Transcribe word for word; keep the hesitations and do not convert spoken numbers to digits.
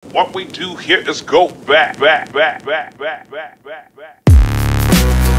What we do here is go back, back, back, back, back, back, back, back.